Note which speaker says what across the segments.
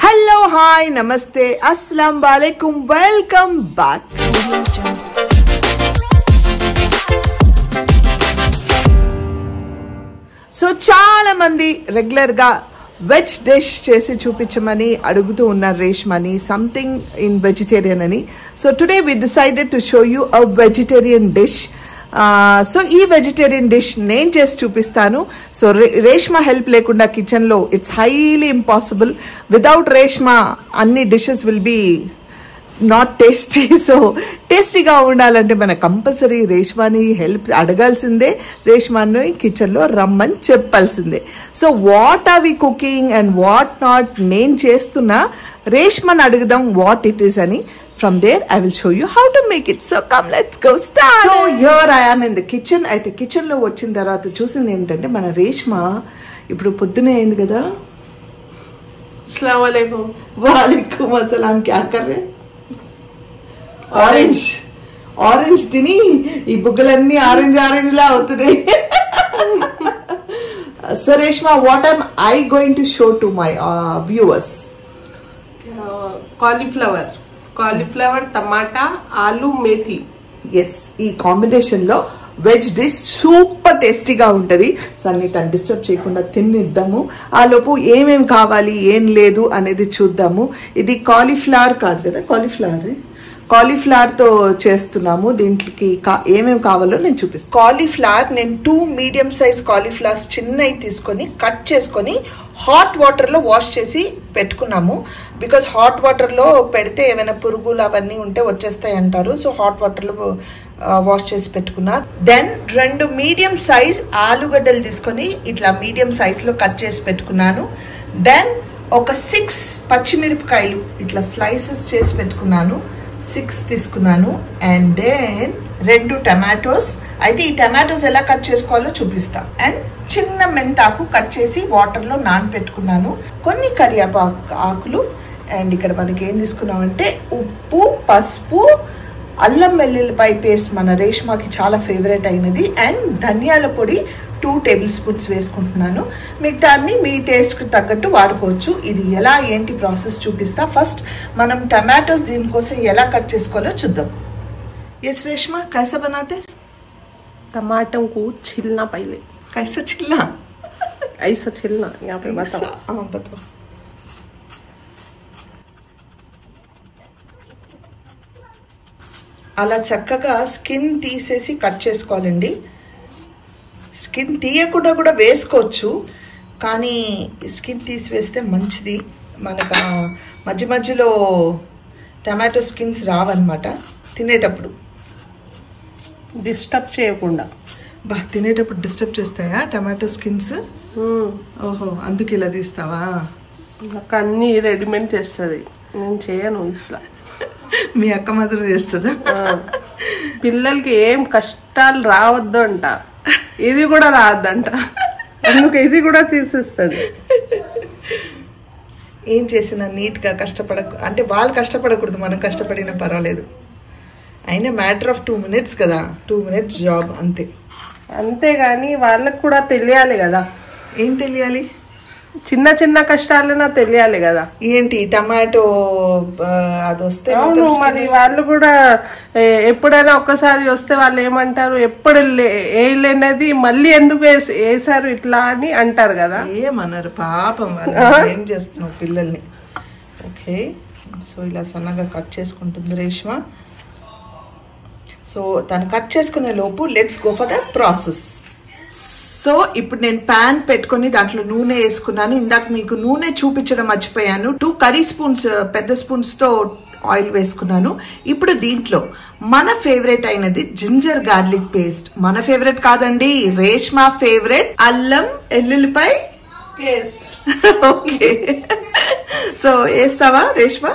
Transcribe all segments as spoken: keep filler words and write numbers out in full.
Speaker 1: Hello, hi, namaste, assalamu alaikum, welcome back. So చాలా మంది regular గా వెజ్ డిష్ చేసి చూపించమని అడుగుతూ ఉన్నారు రేష్మని, సంథింగ్ ఇన్ వెజిటేరియన్ అని. So today we decided to show you a vegetarian dish. So ఈ వెజిటేరియన్ డిష్ నేను చేసి చూపిస్తాను. సో రేష్మా హెల్ప్ లేకుండా కిచెన్ లో it's highly impossible. Without Reshma అన్ని dishes will be not tasty. So టేస్టీగా ఉండాలంటే మన కంపల్సరీ రేష్మాని హెల్ప్ అడగాల్సిందే, రేష్మాని కిచెన్ లో రమ్మని చెప్పాల్సిందే. So what are we cooking and what not నేను చేస్తున్నా, రేష్మాని అడుగుదాం వాట్ ఇట్ ఈస్ అని. From there, I will show you how to make it. So come, let's go start. So here I am in the kitchen. అయితే kitchen లో వచ్చిన తర్వాత చూసింది ఏంటంటే మన రేష్మా ఇప్పుడు పొద్దునే అయింది కదా.
Speaker 2: अस्सलाम वालेकुम.
Speaker 1: वालेकुम अस्सलाम. क्या कर रहे? ఆరెంజ్ ఆరెంజ్ తిని ఈ బుగ్గలన్నీ ఆరెంజ్ ఆరెంజ్ లా అవుతున్నాయి. So Reshma, what I'm I going to show to my viewers?
Speaker 2: Cauliflower cauliflower టమాటా ఆలు మేథి.
Speaker 1: ఎస్, ఈ కాంబినేషన్ లో వెజ్ డిష్ సూపర్ టేస్టీగా ఉంటది. సో అన్ని తను డిస్టర్బ్ చేయకుండా తినిద్దాము. ఆ లోపు ఏమేమి కావాలి ఏం లేదు అనేది చూద్దాము. ఇది కాలీఫ్లవర్ కాదు కదా, కాలీఫ్లవర్ కాలీఫ్లవర్ తో చేస్తున్నాము. దీంట్లోకి ఏమేమి కావాలో నేను చూపిస్తాను. కాలీఫ్లవర్ నేను టూ మీడియం సైజ్ కాలీఫ్లవర్స్ చిన్నవి తీసుకొని కట్ చేసుకొని హాట్ వాటర్ లో వాష్ చేసి పెట్టుకున్నాము. బికాజ్ హాట్ వాటర్ లో పెడితే ఏమైనా పురుగులు అవన్నీ ఉంటే వచ్చేస్తాయి అంటారు. సో హాట్ వాటర్ లో వాష్ చేసి పెట్టుకున్నా. దెన్ రెండు మీడియం సైజ్ ఆలుగడ్డలు తీసుకొని ఇట్లా మీడియం సైజ్ లో కట్ చేసి పెట్టుకున్నాను. దెన్ ఒక సిక్స్ పచ్చిమిరపకాయలు ఇట్లా స్లైసెస్ చేసి పెట్టుకున్నాను, సిక్స్ తీసుకున్నాను. అండ్ దెన్ రెండు టమాటోస్. అయితే ఈ టమాటోస్ ఎలా కట్ చేసుకోవాలో చూపిస్తా. అండ్ చిన్న మెంతాకు కట్ చేసి వాటర్ లో నానబెట్టుకున్నాను. కొన్ని కరివేపాకు ఆకులు. అండ్ ఇక్కడ మనకి ఏం తీసుకున్నామంటే ఉప్పు, పసుపు, అల్లం వెల్లుల్లిపాయ పేస్ట్ మన రేష్మాకి చాలా ఫేవరెట్ అయినది. అండ్ ధనియాల పొడి టూ టేబుల్ స్పూన్స్ వేసుకుంటున్నాను. మిగతాన్ని మీ టేస్ట్కి తగ్గట్టు వాడుకోవచ్చు. ఇది ఎలా ఏంటి ప్రాసెస్ చూపిస్తా. ఫస్ట్ మనం టమాటోస్ దీనికోసం ఎలా కట్ చేసుకోవాలో చూద్దాం. ఎస్ రేష్మా, कैसा बनाते?
Speaker 2: टमाटर को छीलना पहले.
Speaker 1: कैसा छिलना?
Speaker 2: ऐसा छीलना. यहाँ पे बताओ.
Speaker 1: हाँ बताओ. అలా చక్కగా స్కిన్ తీసేసి కట్ చేసుకోవాలండి. స్కిన్ తీయకుండా కూడా వేసుకోవచ్చు, కానీ స్కిన్ తీసివేస్తే మంచిది. మనకు మధ్య మధ్యలో టమాటో స్కిన్స్ రావన్నమాట తినేటప్పుడు.
Speaker 2: డిస్టర్బ్ చేయకుండా.
Speaker 1: బా, తినేటప్పుడు డిస్టర్బ్ చేస్తాయా టమాటో స్కిన్స్? ఓహో, అందుకు ఇలా తీస్తావా?
Speaker 2: నాకు అన్ని రెడీమేడ్ చేస్తుంది, నేను చేయను ఇట్లా.
Speaker 1: మీ అక్క మాత్రం చేస్తుందా?
Speaker 2: పిల్లలకి ఏం కష్టాలు రావద్దు అంట, ఇది కూడా రావద్దంట, అందుకు ఇది కూడా తీసేస్తుంది.
Speaker 1: ఏం చేసినా నీట్గా కష్టపడ అంటే వాళ్ళు కష్టపడకూడదు, మనం కష్టపడినా పర్వాలేదు. అయినా మ్యాటర్ ఆఫ్ టూ మినిట్స్ కదా, టూ మినిట్స్ జాబ్ అంతే.
Speaker 2: అంతేగాని వాళ్ళకు కూడా తెలియాలి కదా.
Speaker 1: ఏం తెలియాలి?
Speaker 2: చిన్న చిన్న కష్టాలైనా తెలియాలి కదా.
Speaker 1: ఏంటి టమాటో అది వస్తే
Speaker 2: మరి వాళ్ళు కూడా ఎప్పుడైనా ఒక్కసారి వస్తే వాళ్ళు ఏమంటారు, ఎప్పుడు వేయలేనది మళ్ళీ ఎందుకు వేసారు ఇట్లా అని అంటారు కదా.
Speaker 1: ఏమన్నారు పాపం వాళ్ళు. ఏం చేస్తున్నావు పిల్లల్ని? ఓకే, సో ఇలా సన్నగా కట్ చేసుకుంటుంది రేష్మా. సో తను కట్ చేసుకునే లోపు let's go for the process. So ఇప్పుడు నేను ప్యాన్ పెట్టుకొని దాంట్లో నూనె వేసుకున్నాను. ఇందాక మీకు నూనె చూపించడం మర్చిపోయాను. టూ కర్రీ స్పూన్స్ పెద్ద స్పూన్స్ తో ఆయిల్ వేసుకున్నాను. ఇప్పుడు దీంట్లో మన ఫేవరెట్ అయినది జింజర్ గార్లిక్ పేస్ట్. మన ఫేవరెట్ కాదండి, రేష్మా ఫేవరెట్ అల్లం వెల్లుల్లిపాయ
Speaker 2: పేస్ట్.
Speaker 1: ఓకే, సో వేస్తావా Reshma?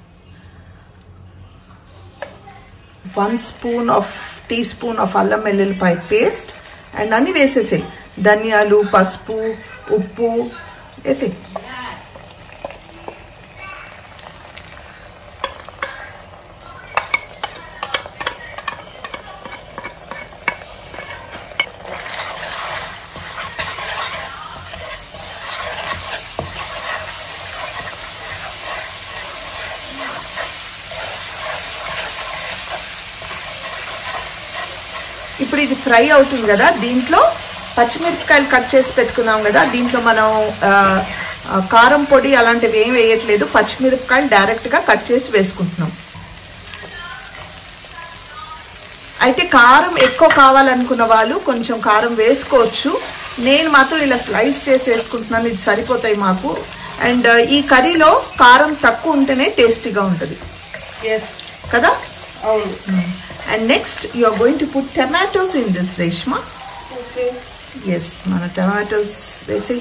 Speaker 1: One spoon of tea spoon of అల్లం వెల్లుల్లిపాయ పేస్ట్. అండ్ అన్నీ వేసేసాయి, ధనియాలు, పసుపు, ఉప్పు వేసి. ఇప్పుడు ఇది ఫ్రై అవుతుంది కదా, దీంట్లో పచ్చిమిరపకాయలు కట్ చేసి పెట్టుకున్నాం కదా, దీంట్లో మనం కారం పొడి అలాంటివి ఏం వేయట్లేదు, పచ్చిమిరపకాయలు డైరెక్ట్గా కట్ చేసి వేసుకుంటున్నాం. అయితే కారం ఎక్కువ కావాలనుకున్న వాళ్ళు కొంచెం కారం వేసుకోవచ్చు. నేను మాత్రం ఇలా స్లైస్ చేసి వేసుకుంటున్నాను, ఇది సరిపోతాయి మాకు. అండ్ ఈ కర్రీలో కారం తక్కువ ఉంటేనే టేస్టీగా ఉంటుంది కదా.
Speaker 2: అవును.
Speaker 1: And next you are going to put tomatoes in this Reshma. Yes, మన టమాటోస్ వేసి.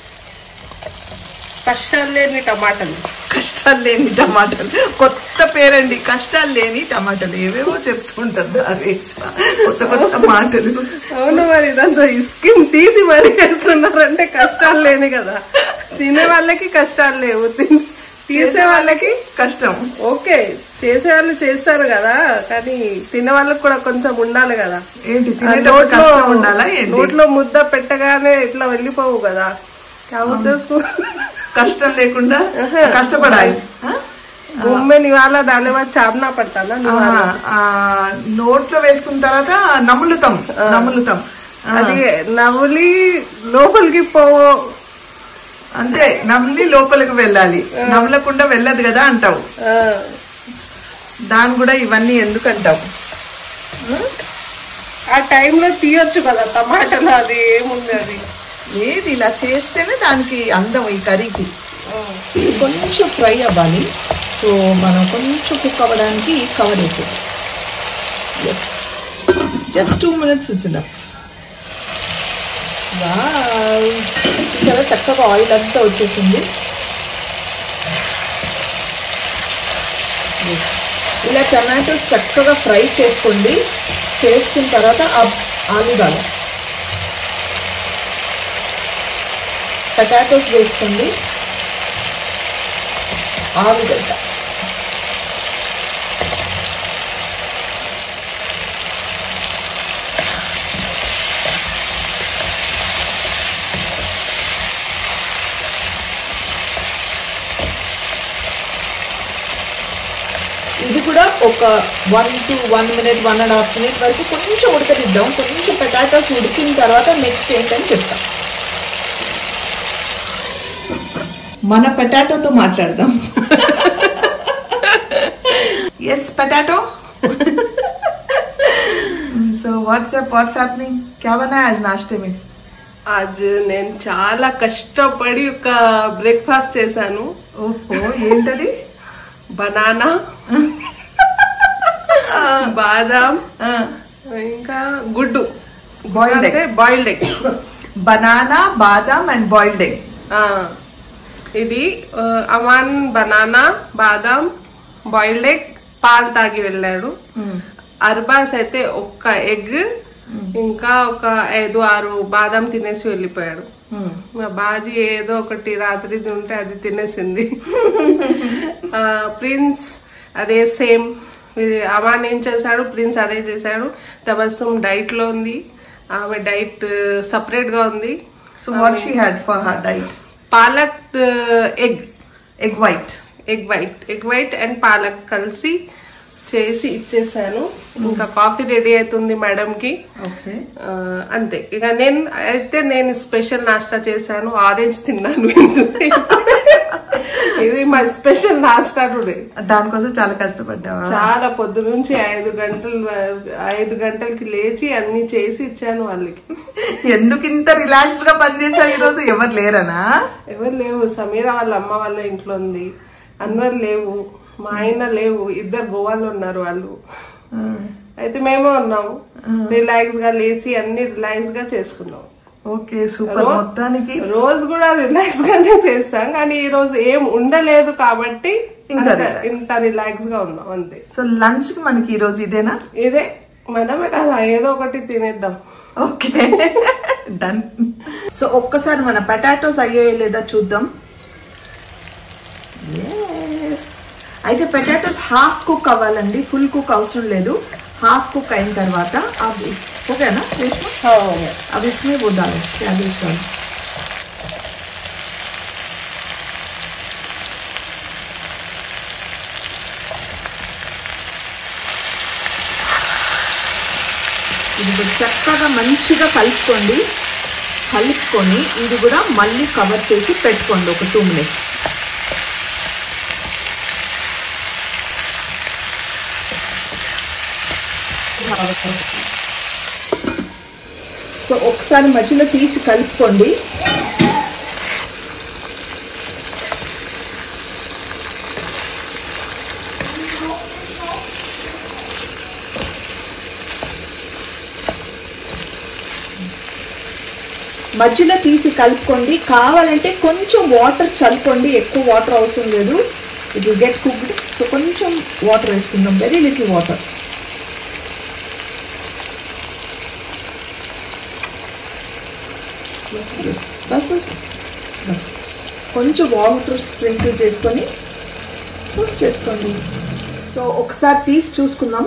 Speaker 2: కష్టాలు లేని టమాటాలు.
Speaker 1: కష్టాలు లేని టమాటాలు కొత్త పేరండి, కష్టాలు లేని టమాటాలు. ఏవేవో చెప్తుంటారు కొత్త కొత్త మాటలు.
Speaker 2: అవును, మరి ఇదంతా స్కిన్ తీసి మరి వేస్తున్నారంటే కష్టాలు లేని కదా. తినే వాళ్ళకి కష్టాలు లేవు, తీసే వాళ్ళకి
Speaker 1: కష్టం.
Speaker 2: ఓకే, చేసే వాళ్ళు చేస్తారు కదా, కానీ తినే వాళ్ళకి కూడా కొంచెం ఉండాలి కదా.
Speaker 1: ఏంటి
Speaker 2: కష్టం ఉండాలా? నోట్లో ముద్ద పెట్టగానే ఇట్లా వెళ్ళిపోవు కదా.
Speaker 1: కష్టం లేకుండా కష్టపడాలి.
Speaker 2: బొమ్మే నివాళ దాని చాపనా పడతానా,
Speaker 1: నోట్లో వేసుకున్న తర్వాత నములుతాం నములుతాం
Speaker 2: అది నవ్వులి లోపలికి పోవు
Speaker 1: అంతే. నవ్వులి లోపలికి వెళ్ళాలి, నవ్వలకుండా వెళ్ళదు కదా అంటావు. దాని కూడా ఇవన్నీ ఎందుకు అంటావు?
Speaker 2: ఆ టైంలో తీయొచ్చు కదా టమాటాలు, అది ఏముంది, అది
Speaker 1: ఏది ఇలా చేస్తేనే దానికి అందం ఈ కర్రీకి. ఇది కొంచెం ఫ్రై అవ్వాలి, సో మనం కొంచెం కుక్ అవ్వడానికి కవర్ అవుతుంది. Just two minutes it's enough. Wow, చాలా చక్కగా ఆయిల్ అంతా వచ్చేసింది. ఇలా టమాటోస్ చక్కగా ఫ్రై చేసుకోండి. చేసుకున్న తర్వాత ఆలుగడ్డ పొటాటోస్ వేసుకోండి, ఆలుగడ్డ, ఇది కూడా ఒక one to one minute one and half minute వరకు కొంచెం ఉడకనిద్దాం. కొంచెం పొటాటోస్ ఉడికిన తర్వాత నెక్స్ట్ ఏంటని చెప్తాం. మన పొటాటోతో మాట్లాడదాం. Yes potato. So whatsapp what's happening, క్యా బనా ఆజ్ నాష్టే మే?
Speaker 2: ఆజ్ నేను చాలా కష్టపడి ఒక బ్రేక్ఫాస్ట్ చేశాను.
Speaker 1: ఓహో, ఏంటది?
Speaker 2: బనానా, బాదాం, ఇంకా గుడ్డు,
Speaker 1: boiled egg.
Speaker 2: Boiled egg.
Speaker 1: Banana, బాదాం అండ్ బాయిల్డ్ ఎగ్.
Speaker 2: ఇది అమాన్ బనానా, బాదాం, బాయిల్డ్ ఎగ్, పాలు తాగి వెళ్ళాడు. అర్బాస్ అయితే ఒక్క ఎగ్ ఇంకా ఒక ఐదు ఆరు బాదాం తినేసి వెళ్ళిపోయాడు. మా బాజీ ఏదో ఒకటి రాత్రి ఉంటే అది తినేసింది. ప్రిన్స్ అదే సేమ్. అమాన్ ఏం చేశాడు, ప్రిన్స్ అదే చేశాడు. తబస్సుమ్ డైట్ లో ఉంది, ఆమె డైట్ సపరేట్ గా ఉంది.
Speaker 1: So what she had for her diet?
Speaker 2: పాలక్ egg
Speaker 1: egg white
Speaker 2: egg white egg white and పాలక్ కలిసి చేసి ఇచ్చేసాను. ఇంకా కాఫీ రెడీ అవుతుంది మేడం కి. అంతే. ఇక నేను అయితే నేను స్పెషల్ నాస్టా చేశాను, ఆరెంజ్ తిన్నాను. ఇది మా స్పెషల్ నాస్టా టుడే.
Speaker 1: దానికోసం చాలా కష్టపడ్డావా?
Speaker 2: చాలా పొద్దు నుంచి ఐదు గంటలు ఐదు గంటలకి లేచి అన్ని చేసి ఇచ్చాను వాళ్ళకి.
Speaker 1: ఎందుకు ఇంత రిలాక్స్డ్ గా పనిచేస్తారు ఈ రోజు? ఎవరు లేరనా?
Speaker 2: ఎవరు లేవు. సమీరా వాళ్ళ అమ్మ వాళ్ళ ఇంట్లో ఉంది, అన్వర్ లేవు, మా ఆయన లేవు, ఇద్దరు గోవాలో ఉన్నారు వాళ్ళు. అయితే మేమే ఉన్నాము. రిలాక్స్ గా లేచి అన్ని రిలాక్స్ గా చేసుకున్నాం.
Speaker 1: Okay, super. మొత్తానికి
Speaker 2: రోజు కూడా రిలాక్స్ గానే చేస్తాం, కానీ ఈ రోజు ఏం ఉండలేదు కాబట్టి ఇంత రిలాక్స్ గా ఉన్నాం అంతే.
Speaker 1: సో లంచ్ కి మనకి ఈ రోజు ఇదేనా?
Speaker 2: ఇదే, మనమే కదా ఏదో ఒకటి తినేద్దాం.
Speaker 1: Okay, done. సో ఒక్కసారి మన పొటాటోస్ అయ్యాయో లేదా చూద్దాం. అయితే పొటాటోస్ హాఫ్ కుక్ అవ్వాలండి, ఫుల్ కుక్ అవసరం లేదు. हाफ कुक అయిన తర్వాత अब हो गया ना रेशमा?
Speaker 2: हाँ हो गया.
Speaker 1: अब इसमें वो डालो कैबेज डालो. ఇది చక్కగా మంచిగా కలుపుకోండి. కలుపుకొని ఇది కూడా మళ్ళీ కవర్ చేసి పెట్టుకోండి ఒక టూ మినిట్స్. సో ఒకసారి మధ్యలో తీసి కలుపుకోండి. మధ్యలో తీసి కలుపుకోండి. కావాలంటే కొంచెం వాటర్ చల్లుకోండి, ఎక్కువ వాటర్ అవసరం లేదు. It will get cooked. So కొంచెం వాటర్ వేసుకుందాం, వెరీ లిటిల్ వాటర్. బస్ బస్ బస్ బస్ కొంచెం వాటర్ స్ప్రింకిల్ చేసుకొని టోస్ట్ చేసుకోండి. సో ఒకసారి తీసి చూసుకుందాం.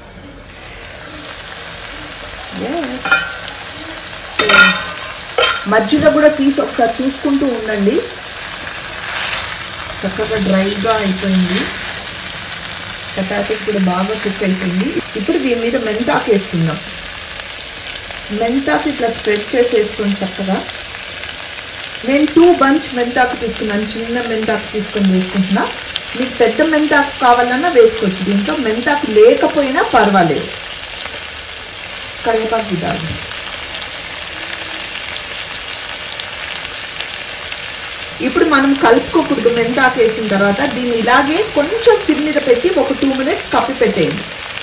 Speaker 1: మధ్యలో కూడా తీసి ఒకసారి చూసుకుంటూ ఉండండి. చక్కగా డ్రైగా అయిపోయింది. పొటాటో కూడా బాగా కుక్ అయిపోయింది. ఇప్పుడు దీని మీద మెంతాకు వేసుకుందాం. మెంతాకు ఇట్లా స్ప్రెడ్ చేసి వేసుకోండి చక్కగా. నేను టూ బంచ్ మెంతాకు తీసుకున్నాను, చిన్న మెంతాకు తీసుకొని వేసుకుంటున్నా. మీకు పెద్ద మెంతాకు కావాలన్నా వేసుకోవచ్చు. దీంట్లో మెంతాకు లేకపోయినా పర్వాలేదు. కరివేపాకు విధానం. ఇప్పుడు మనం కలుపుకోకూడదు. మెంతాకు వేసిన తర్వాత దీన్ని ఇలాగే కొంచెం సిమ్ మీద పెట్టి ఒక టూ మినిట్స్ కప్పి పెట్టేయండి.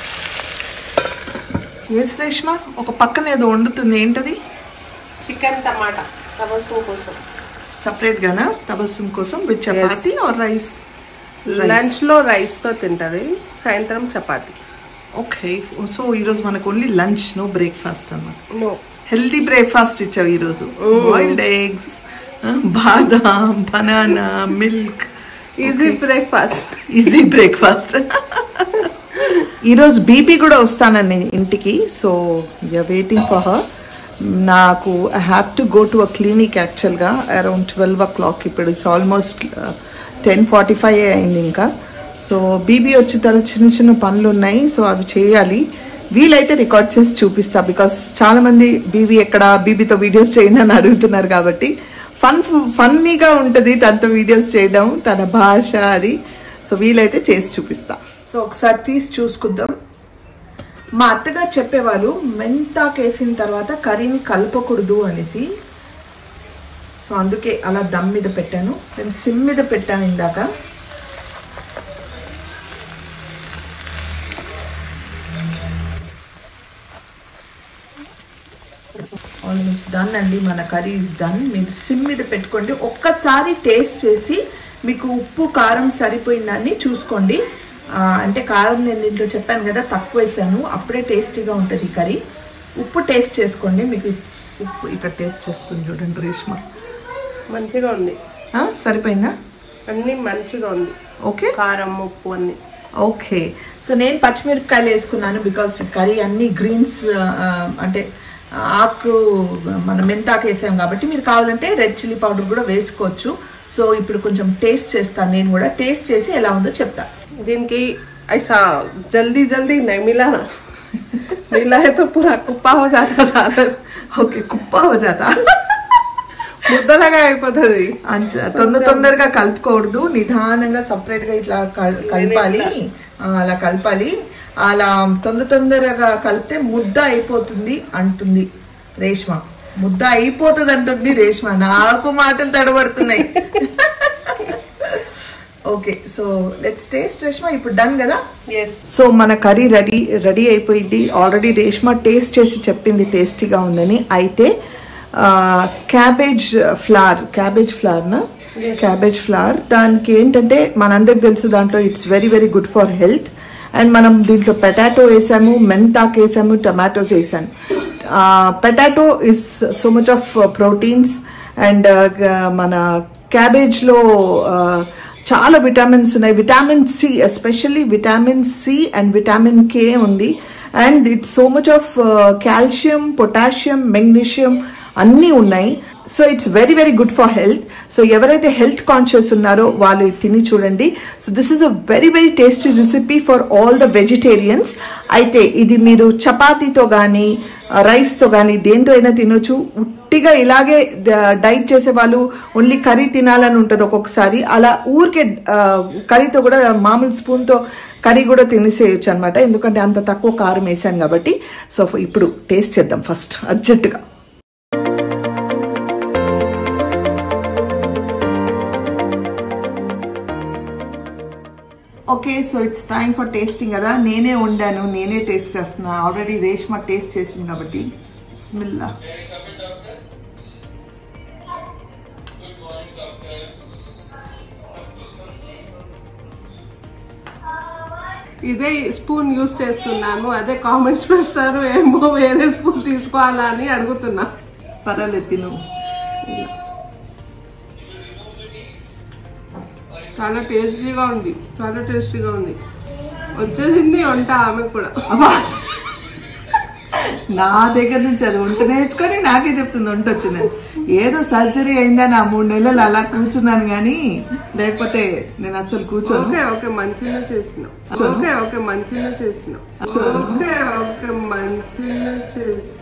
Speaker 1: ఎస్ రేష్మా, ఒక పక్కన ఏదో వండుతుంది, ఏంటది?
Speaker 2: చికెన్ టమాటా తబస్సుం కోసం.
Speaker 1: సపరేట్ గానా తబస్సుం కోసం? With chapati or rice?
Speaker 2: Lunch లో రైస్ తో తింటది, సాయంత్రం చపాతి.
Speaker 1: ఓకే, సో ఈరోజు మనకు ఓన్లీ లంచ్, నో బ్రేక్ఫాస్ట్ అన్నమాట.
Speaker 2: నో,
Speaker 1: హెల్తీ బ్రేక్ఫాస్ట్ ఇచ్చావు ఈరోజు. బాయిల్డ్ ఎగ్స్, బాదాం, banana, milk.
Speaker 2: Easy breakfast.
Speaker 1: Easy breakfast. ఈరోజు బీపీ కూడా వస్తానని ఇంటికి. So you are waiting for her. నాకు I have to go to a clinic actually around twelve o'clock. ఇప్పుడు it's almost ten forty five అయింది ఇంకా. So BB వచ్చిన తర్వాత చిన్న చిన్న పనులు ఉన్నాయి, సో అవి చేయాలి. వీలైతే రికార్డ్ చేసి చూపిస్తా, బికాస్ చాలా మంది బీబీ ఎక్కడ, బీబీతో వీడియోస్ చేయండి అని అడుగుతున్నారు. కాబట్టి ఫన్ ఫన్నీగా ఉంటుంది తనతో వీడియోస్ చేయడం, తన భాష అది. సో వీలైతే చేసి చూపిస్తా. సో ఒకసారి తీసి చూసుకుందాం. మా అత్తగారు చెప్పేవాళ్ళు మెంతాకు వేసిన తర్వాత కర్రీని కలపకూడదు అనేసి. సో అందుకే అలా దమ్ మీద పెట్టాను. నేను సిమ్ మీద పెట్టాను ఇందాక. ఆల్మోస్ట్ డన్ అండి, మన కర్రీ ఇస్ డన్. మీరు సిమ్ మీద పెట్టుకోండి. ఒక్కసారి టేస్ట్ చేసి మీకు ఉప్పు కారం సరిపోయిందని చూసుకోండి. అంటే కారం నేను దీంట్లో చెప్పాను కదా, తక్కువ వేసాను, అప్పుడే టేస్టీగా ఉంటుంది కర్రీ. ఉప్పు టేస్ట్ చేసుకోండి. మీకు ఉప్పు ఇక్కడ టేస్ట్ చేస్తుంది చూడండి రేష్మా.
Speaker 2: మంచిగా ఉంది.
Speaker 1: సరిపోయిందా?
Speaker 2: అన్ని మంచిగా ఉంది.
Speaker 1: ఓకే,
Speaker 2: కారం ఉప్పు అన్ని
Speaker 1: ఓకే. సో నేను పచ్చిమిరపకాయలు వేసుకున్నాను బికాస్ కర్రీ అన్ని గ్రీన్స్, అంటే ఆకు మన మెంతాకు వేసాం కాబట్టి. మీరు కావాలంటే రెడ్ చిల్లీ పౌడర్ కూడా వేసుకోవచ్చు. సో ఇప్పుడు కొంచెం టేస్ట్ చేస్తాను నేను కూడా. టేస్ట్ చేసి ఎలా ఉందో చెప్తా.
Speaker 2: దీనికి ऐसा जल्दी जल्दी नहीं मिला ना, मिला है तो पूरा कुप्पा हो जाता सारा.
Speaker 1: ఓకే, కుప్ప हो जाता.
Speaker 2: ముద్దలాగా అయిపోతుంది.
Speaker 1: తొందర తొందరగా కలుపుకూడదు, నిదానంగా సపరేట్ గా ఇట్లా కలపాలి. అలా కలపాలి. అలా తొందర తొందరగా కలిపితే ముద్ద అయిపోతుంది అంటుంది రేష్మ. ముద్ద అయిపోతుంది అంటుంది రేష్మ. నాకు మాటలు తడబడుతున్నాయి. Okay, so let's taste Reshma. ఇప్పుడు డన్ కదా? సో మన కర్రీ రెడీ రెడీ అయిపోయింది ఆల్రెడీ. రేష్మ టేస్ట్ చేసి చెప్పింది టేస్టీగా ఉందని. అయితే క్యాబేజ్ ఫ్లవర్, క్యాబేజ్ ఫ్లవర్ నా క్యాబేజ్ ఫ్లవర్ దానికి ఏంటంటే మనందరికి తెలుసు దాంట్లో it's very very good for health. And మనం దీంట్లో పొటాటో వేసాము, మెంతాకు వేసాము, టమాటోస్ వేసాను. Potato is so much of proteins. And మన క్యాబేజ్ లో చాలా విటమిన్స్ ఉన్నాయి. Vitamin C, especially vitamin C and vitamin K ఉంది. And it's so much of calcium, potassium, magnesium, అన్నీ ఉన్నాయి. So it's very very good for health. So ఎవరైతే health conscious ఉన్నారో వాళ్ళు తిని చూడండి. So this is a very very tasty recipe for all the vegetarians. అయితే ఇది మీరు చపాతీతో గానీ రైస్ తో గానీ దేంతో అయినా తినొచ్చు. ఉట్టిగా ఇలాగే డైట్ చేసే వాళ్ళు ఓన్లీ కర్రీ తినాలని ఉంటుంది ఒక్కొక్కసారి, అలా ఊరికే కర్రీతో కూడా మామూలు స్పూన్ తో కర్రీ కూడా తినేసేయచ్చు అనమాట, ఎందుకంటే అంత తక్కువ కారం వేసాం కాబట్టి. సో ఇప్పుడు టేస్ట్ చేద్దాం ఫస్ట్ అర్జెంటుగా. Okay, so it's time for tasting కదా. నేనే వండాను, నేనే టేస్ట్ చేస్తున్నా. ఆల్రెడీ రేష్మా టేస్ట్ చేసింది కాబట్టి బిస్మిల్లా.
Speaker 2: ఇదే స్పూన్ యూజ్ చేస్తున్నాను, అదే కామెంట్స్ పెడతారు ఏమో వేరే స్పూన్ తీసుకోవాలా అని అడుగుతున్నా.
Speaker 1: పర్వాలేదు తిను.
Speaker 2: చాలా టేస్టీగా ఉంది, చాలా టేస్టీగా ఉంది. వచ్చేసింది వంట ఆమె కూడా.
Speaker 1: నా దగ్గర నుంచి అది వంట నేర్చుకొని నాకే చెప్తుంది వంట వచ్చిందని. ఏదో సర్జరీ అయిందని ఆ మూడు నెలలు అలా కూర్చున్నాను కానీ లేకపోతే నేను అసలు కూర్చోను.
Speaker 2: ఓకే ఓకే మంచిగా చేసిన, ఓకే ఓకే మంచిగా చేసిన, ఓకే ఓకే మంచిగా చేసిన.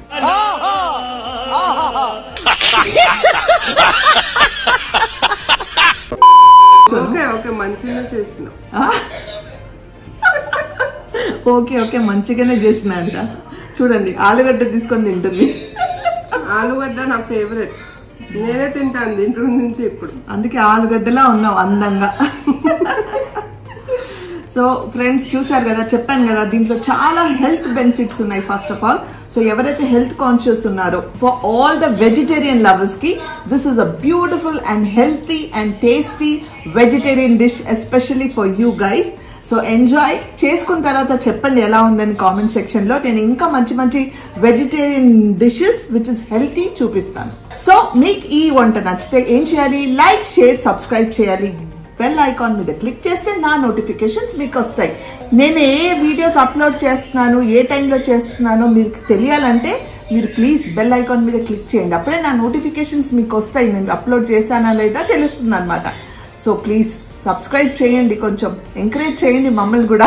Speaker 2: ఓకే ఓకే మంచిగా చేసిన,
Speaker 1: ఓకే ఓకే మంచిగానే చేసిన అంట. చూడండి ఆలుగడ్డ తీసుకొని తింటుంది.
Speaker 2: ఆలుగడ్డ నా ఫేవరెట్, నేనే తింటాను దీంట్లో నుంచి ఇప్పుడు,
Speaker 1: అందుకే ఆలుగడ్డలా ఉన్నావు అందంగా. సో ఫ్రెండ్స్ చూసారు కదా, చెప్పాను కదా దీంట్లో చాలా హెల్త్ బెనిఫిట్స్ ఉన్నాయి. ఫస్ట్ ఆఫ్ ఆల్ సో ఎవరైతే హెల్త్ కాన్షియస్ ఉన్నారో for all the vegetarian lovers కి this is a beautiful and healthy and tasty vegetarian dish especially for you guys. So enjoy చేసుకున్న తర్వాత చెప్పండి ఎలా ఉందని కామెంట్ సెక్షన్ లో. నేను ఇంకా మంచి మంచి vegetarian dishes which is healthy చూపిస్తాను. సో మీకు ఈ వంట నచ్చితే ఏం చేయాలి? లైక్, షేర్, సబ్స్క్రైబ్ చేయాలి. బెల్ ఐకాన్ మీద క్లిక్ చేస్తే నా నోటిఫికేషన్స్ మీకు వస్తాయి. నేను ఏ వీడియోస్ అప్లోడ్ చేస్తున్నాను, ఏ టైంలో చేస్తున్నానో మీకు తెలియాలంటే మీరు ప్లీజ్ బెల్ ఐకాన్ మీద క్లిక్ చేయండి. అప్పుడే నా నోటిఫికేషన్స్ మీకు వస్తాయి, నేను అప్లోడ్ చేస్తానా లేదా తెలుస్తుంది అనమాట. సో ప్లీజ్ సబ్స్క్రైబ్ చేయండి, కొంచెం ఎంకరేజ్ చేయండి మమ్మల్ని కూడా.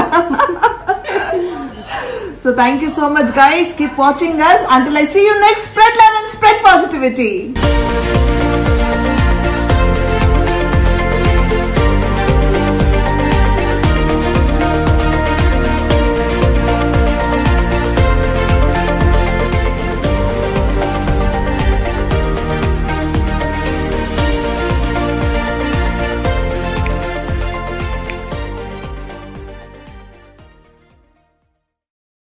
Speaker 1: So thank you so much guys, keep watching us until I see you next. Spread love and spread positivity.